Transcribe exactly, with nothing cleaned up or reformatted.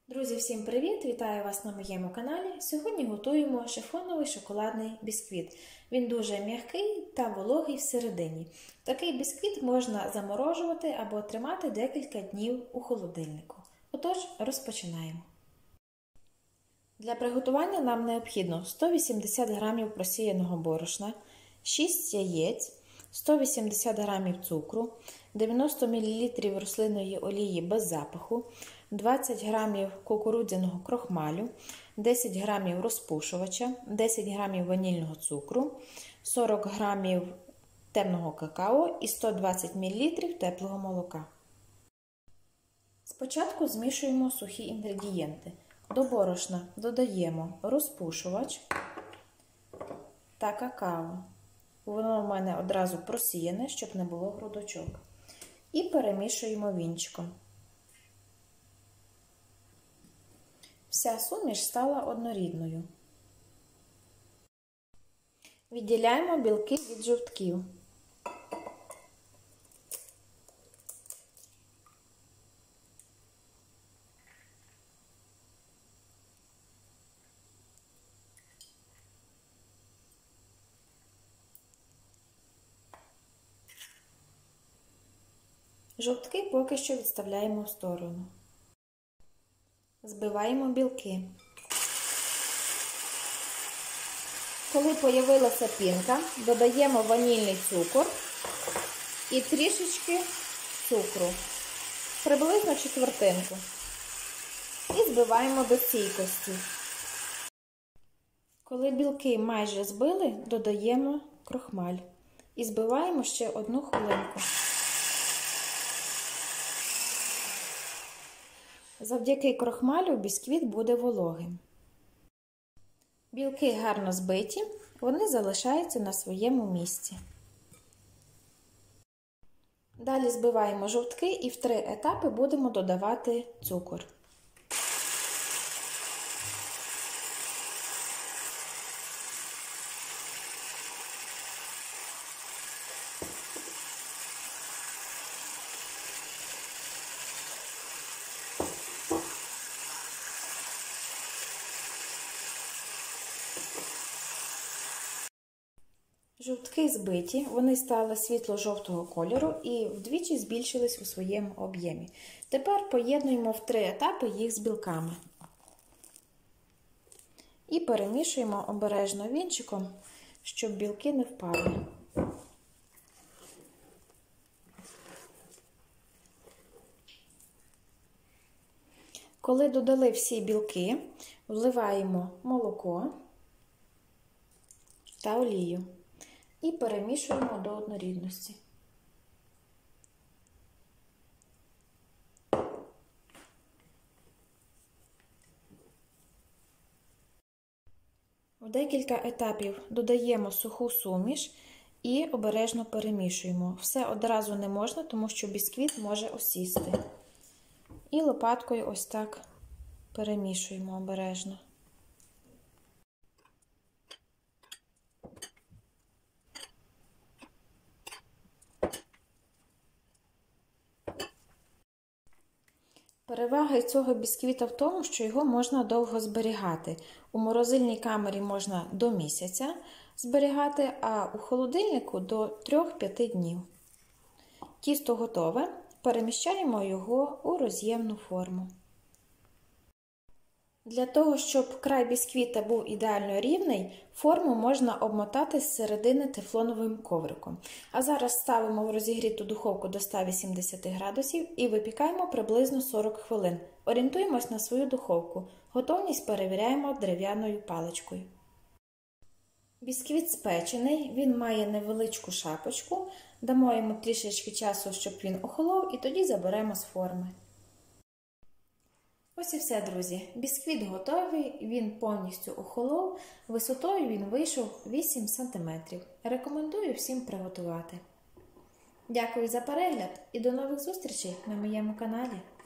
Друзі, всім привіт! Вітаю вас на моєму каналі. Сьогодні готуємо шифоновий шоколадний бісквіт. Він дуже м'який та вологий всередині. Такий бісквіт можна заморожувати або тримати декілька днів у холодильнику. Отож, розпочинаємо. Для приготування нам необхідно сто вісімдесят грамів просіяного борошна, шість яєць, сто вісімдесят грамів цукру, дев'яносто мілілітрів рослинної олії без запаху, двадцять грамів кукурудзяного крохмалю, десять грамів розпушувача, десять грамів ванільного цукру, сорок грамів темного какао і сто двадцять мілілітрів теплого молока. Спочатку змішуємо сухі інгредієнти. До борошна додаємо розпушувач та какао. Воно в мене одразу просіяне, щоб не було грудочок. І перемішуємо вінчиком. Вся суміш стала однорідною. Відділяємо білки від жовтків. Жовтки поки що відставляємо в сторону. Збиваємо білки. Коли появилася пінка, додаємо ванільний цукор і трішечки цукру, приблизно четвертинку. І збиваємо до стійкості. Коли білки майже збили, додаємо крохмаль і збиваємо ще одну хвилинку. Завдяки крохмалю бісквіт буде вологим. Білки гарно збиті, вони залишаються на своєму місці. Далі збиваємо жовтки і в три етапи будемо додавати цукор. Жовтки збиті, вони стали світло-жовтого кольору і вдвічі збільшились у своєму об'ємі. Тепер поєднуємо в три етапи їх з білками. І перемішуємо обережно вінчиком, щоб білки не впали. Коли додали всі білки, вливаємо молоко та олію. І перемішуємо до однорідності. В декілька етапів додаємо суху суміш і обережно перемішуємо. Все одразу не можна, тому що бісквіт може осісти. І лопаткою ось так перемішуємо обережно. Перевага цього бісквіта в тому, що його можна довго зберігати. У морозильній камері можна до місяця зберігати, а у холодильнику до трьох-п'яти днів. Тісто готове, переміщаємо його у роз'ємну форму. Для того, щоб край бісквіта був ідеально рівний, форму можна обмотати з середини тефлоновим ковриком. А зараз ставимо в розігріту духовку до ста вісімдесяти градусів і випікаємо приблизно сорок хвилин. Орієнтуємось на свою духовку. Готовність перевіряємо дерев'яною паличкою. Бісквіт спечений, він має невеличку шапочку. Дамо йому трішечки часу, щоб він охолов, і тоді заберемо з форми. Ось і все, друзі. Бісквіт готовий, він повністю охолов, висотою він вийшов вісім сантиметрів. Рекомендую всім приготувати. Дякую за перегляд і до нових зустрічей на моєму каналі.